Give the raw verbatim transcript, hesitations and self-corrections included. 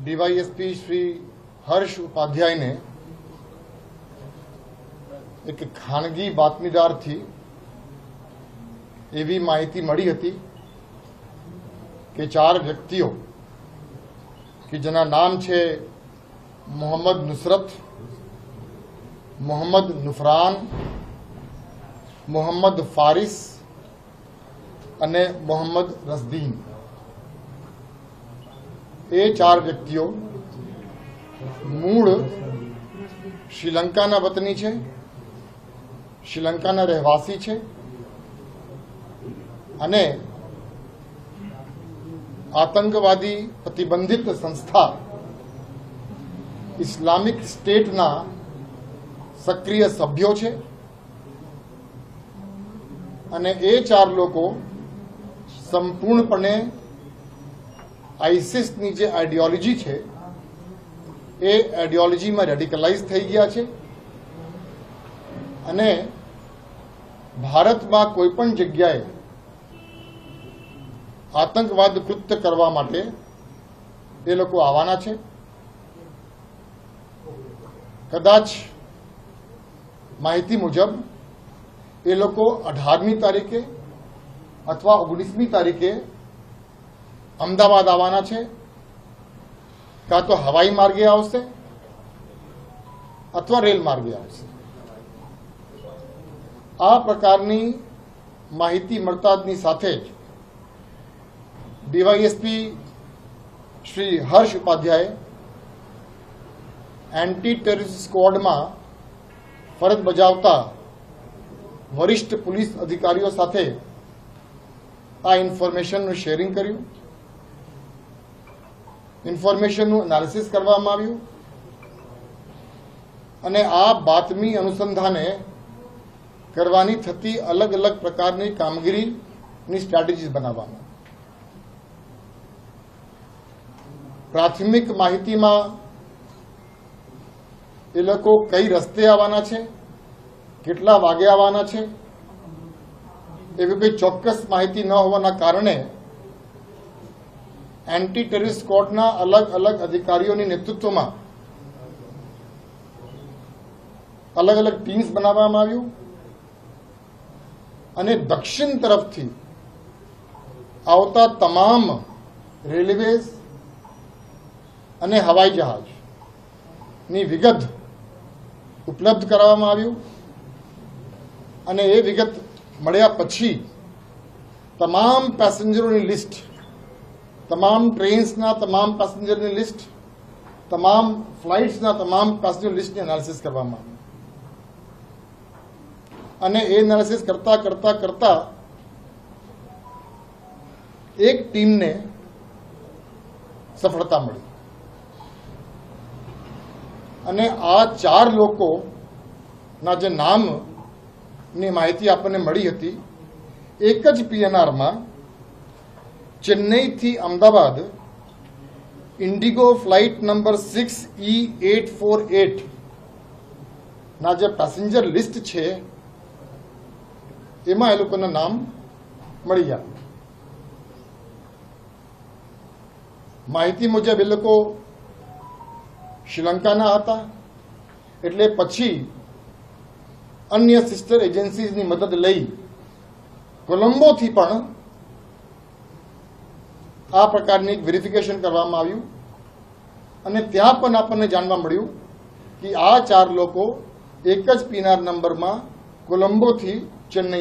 DYSP Shri Harsh Upadhyay ने एक खानगी बातमीदार थी एवी माहिती मળી હતી કે चार व्यक्तिओं कि जेना नाम छे मोहम्मद नुसरत, मोहम्मद नुफरान, मोहम्मद फारिस अने मोहम्मद रसदीन। ये चार व्यक्तिओ मूळ श्रीलंकाना वतनी छे, श्रीलंकाना રહેવાસી છે અને आतंकवादी प्रतिबंधित संस्था इस्लामिक स्टेटना सक्रिय सभ्यो छे अने ए चार लोको संपूर्णपणे आईसिस नी जे आइडियोलॉजी छे ए आइडियोलॉजी में रेडिकलाइज थई गया छे अने भारत में कोईपण जग्याए आतंकवाद कृत्य करवा माटे ए लोको आवाना छे। कदाच माहिती मुजब ए लोको अठारमी तारीखे अथवा ओगनीसमी तारीखे अमदावाद आवाना छे, का तो हवाई मार्गे आवशे अथवा रेल मार्गे आवशे। आ प्रकारनी माहिती मळतानी साथे ज DYSP Shri Harsh Upadhyay anti terrorist squad में फरज बजावता वरिष्ठ पुलिस अधिकारीओ साथे आ इन्फॉर्मेशन नु शेरिंग कर्यु, इन्फॉर्मेशन नु एनालिसिस करवामां आव्युं अने आ बातमी अनुसंधाने करवानी थती अलग अलग प्रकारनी कामगीरी नी स्ट्रेटेजीज बनाववामां। प्राथमिक माहिती में ए लोको कई रस्ते आवाना छे, केटला वागे आवाना छे एवी कोई चौक्कस माहिती न होवाना कारणे एंटी टेररिस्ट स्क्वॉडना अलग अलग अधिकारीओनी नेतृत्व में अलग अलग टीम्स बनाववामां आव्युं अने दक्षिण तरफथी आवता तमाम रेलवेज अने हवाई जहाज नी विगत उपलब्ध कराववामां आव्युं अने ए विगत मळ्या पछी तमाम पेसेंजरोनी लिस्ट, तमाम ट्रेन्सना तमाम पेसेंजरनी लिस्ट, तमाम फ्लाइट्सना तमाम पेसेंजर लिस्टनी एनालिसिस करवामां आव्युं अने ए एनालिसिस करता करता करता एक टीम ने सफलता मळी अने आ चार लोको ना जे नाम नी माहिती आपने मળી હતી एक ज पीएनआर में चेन्नई थी Amdavad IndiGo flight number six E eight four eight ना जे पेसेंजर लिस्ट छे एमां ए लोकोना नाम मળી ગયા। माहिती मुजब ए लोको श्रीलंकाना हता एटले पछी अन्य सिस्टर एजेंसीज नी मदद लई कोलंबो थी पण आ प्रकारनी वेरिफिकेशन करवामां आव्युं अने त्यां पण आपणे जाणवा मळ्युं कि आ चार लोको एक ज पीएनआर नंबर में कोलंबो थी चेन्नई